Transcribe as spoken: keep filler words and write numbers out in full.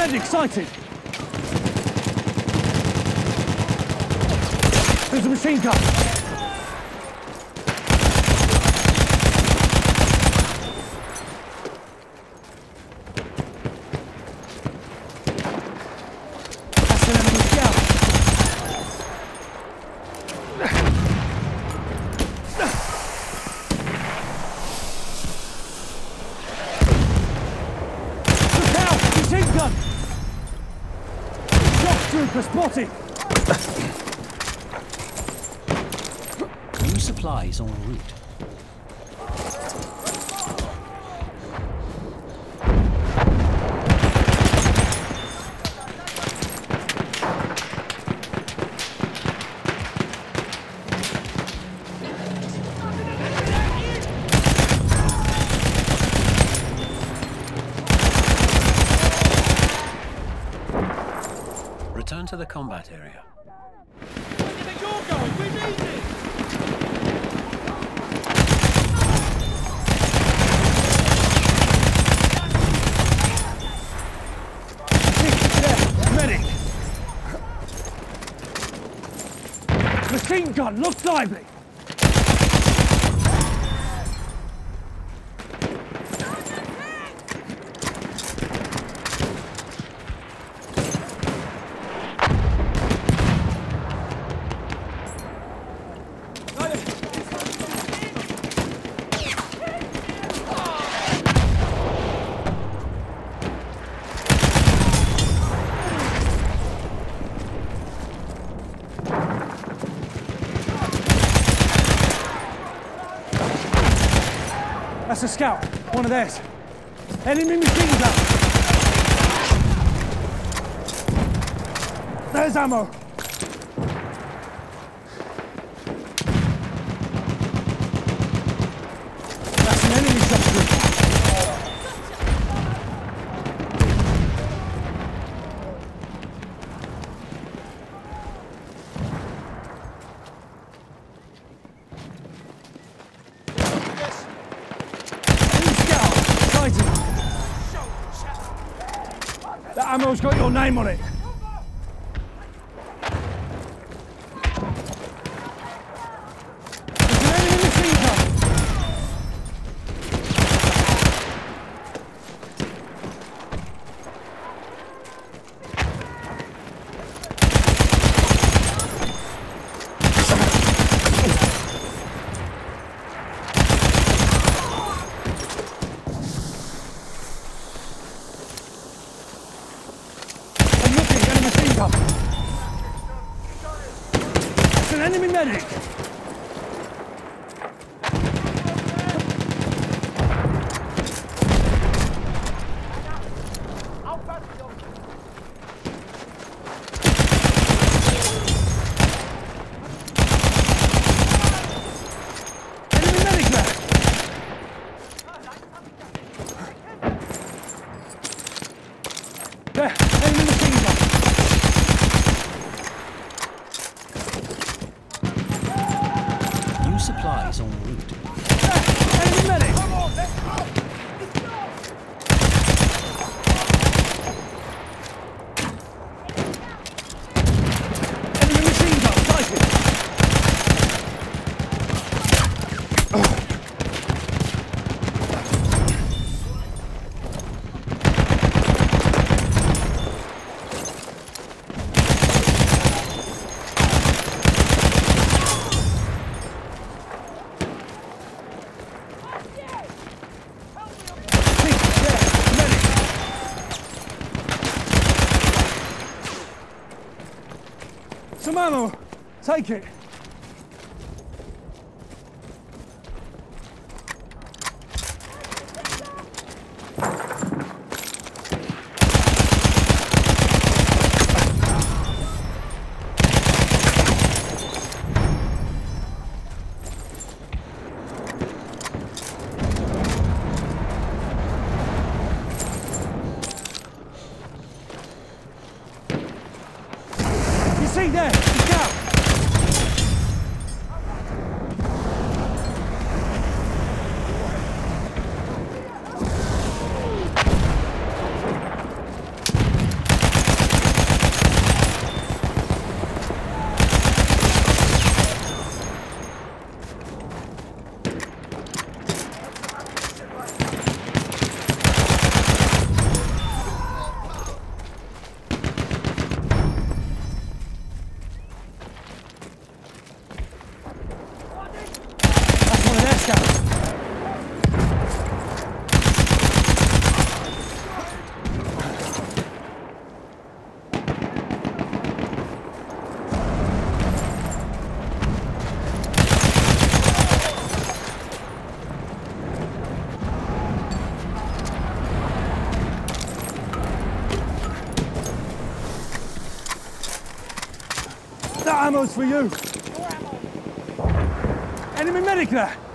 Medic sighted! There's a machine gun! That's an enemy scout! Look out! Machine gun! Shock trooper spotted! New supplies en route. Return to the combat area. Machine gun, looks lively! That's a scout, one of theirs. Enemy machine gun. There's ammo. That's an enemy shotgun. That ammo's got your name on it. There's an enemy machine gun. It's an enemy medic! Enemy medic there! There, enemy machine gun! Supplies en route. Enemy medic! Come on, let's go! Enemy machine gun, sighted! Some ammo! Take it! See there, the scout! scout. That ammo's for you. Enemy medic there.